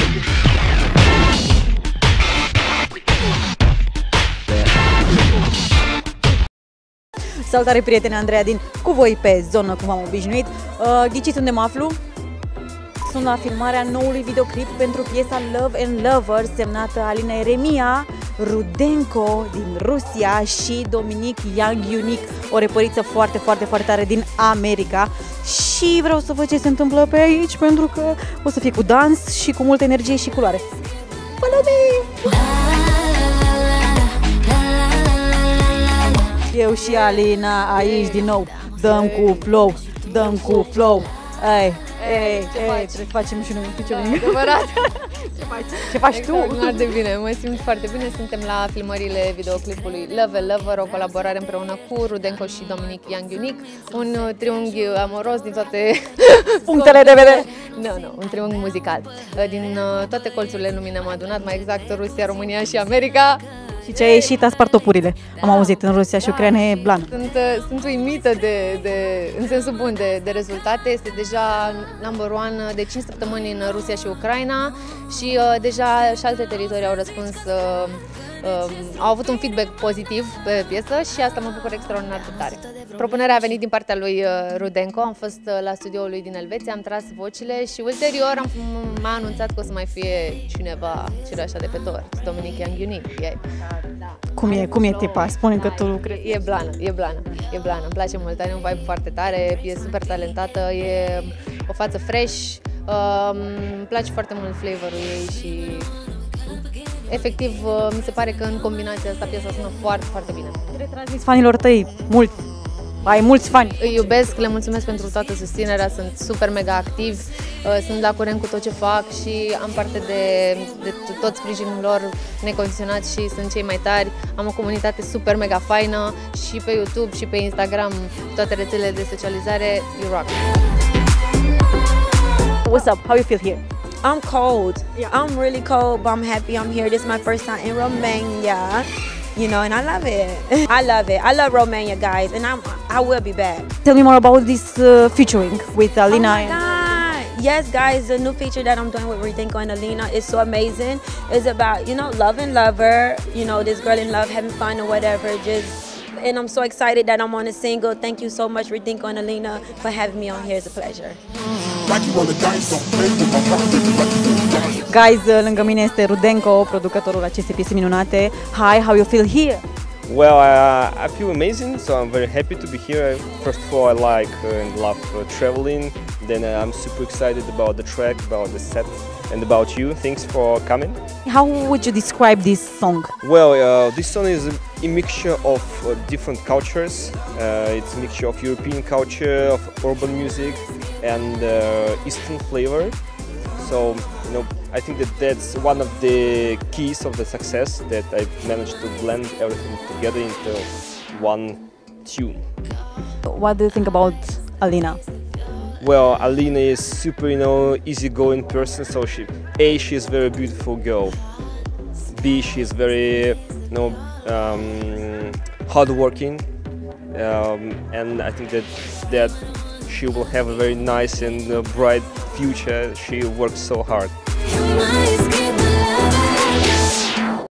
Salutare, prieteni, Andreea din Cu voi pe zonă, cum am obișnuit. Ghiciți unde mă aflu? Sunt la filmarea noului videoclip pentru piesa Love and Lover, semnată Alina Eremia, Rudenko din Rusia și Dominic Young Unique, o repăriță foarte tare din America. Și vreau să văd ce se întâmplă pe aici, pentru că o să fie cu dans și cu multă energie și culoare. Follow me! Eu și Alina aici din nou, dăm cu flow, dăm cu flow. Trebuie să facem și noi un pic nimic. Adevărat. Ce faci tu? Extraordinar de bine, mă simt foarte bine. Suntem la filmările videoclipului Love and Lover, o colaborare împreună cu Rudenko și Dominic Young Unique, un triunghi amoros din toate punctele de vedere. Nu, un triunghi muzical. Din toate colțurile lumii ne-am adunat, mai exact Rusia, România și America. Și ce a ieșit a spart topurile. Am auzit în Rusia și Ucraina e blană. Sunt uimită în sensul bun de rezultate. Este deja number one de 5 săptămâni în Rusia și Ucraina și deja și alte teritorii au răspuns, au avut un feedback pozitiv pe piesă și asta mă bucur extraordinar de tare. Propunerea a venit din partea lui Rudenko, am fost la studioul lui din Elveția, am tras vocile și ulterior m-a anunțat că o să mai fie cineva cireașa de pe tort, Dominic Young Unique. Cum e tipa? Spune că tu lucrezi. E blană, îmi place mult, are un vibe foarte tare, e super talentată, e o față fresh, îmi place foarte mult flavorul ei și efectiv mi se pare că în combinația asta piesa sună foarte bine. Ce transmiți fanilor tăi? Ai mulți fani. Îi iubesc, le mulțumesc pentru toată susținerea, sunt super mega activi, sunt la curent cu tot ce fac și am parte de tot sprijinul lor necondiționat și sunt cei mai tari. Am o comunitate super mega faină și pe YouTube și pe Instagram, toate rețelele de socializare. You rock! What's up? How you feel here? I'm cold. Yeah. I'm really cold, but I'm happy I'm here. This is my first time in Romania. You know, and I love it. I love it. I love Romania, guys, and I will be back. Tell me more about this featuring with Alina. Oh my God. Yes, guys, the new feature that I'm doing with Rudenko and Alina is so amazing. It's about, you know, love and lover, you know, this girl in love, having fun or whatever, and I'm so excited that I'm on a single. Thank you so much, Rudenko and Alina, for having me on here. It's a pleasure. Guys, lângă mine este Rudenko, producătorul acestei piese minunate. Hi, how you feel here? Well, I feel amazing, so I'm very happy to be here. First of all, I like and love traveling. Then I'm super excited about the track, about the set, and about you. Thanks for coming. How would you describe this song? Well, this song is a mixture of different cultures. It's a mixture of European culture, of urban music, and Eastern flavor. So, you know, I think that's one of the keys of the success, that I've managed to blend everything together into one tune. What do you think about Alina? Well, Alina is super, you know, easygoing person. So she is a very beautiful girl. B, she is very, you know, hardworking, and I think that she will have a very nice and bright future. She works so hard.